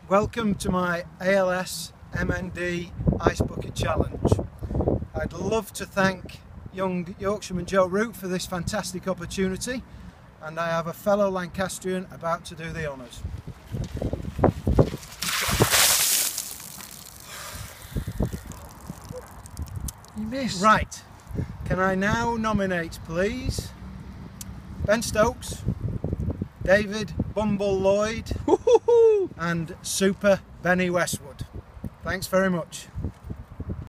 Welcome to my ALS MND Ice Bucket Challenge. I'd love to thank young Yorkshireman Joe Root for this fantastic opportunity, and I have a fellow Lancastrian about to do the honours. You missed. Right, can I now nominate, please, Ben Stokes, David Bumble Lloyd and Super Benny Westwood. Thanks very much.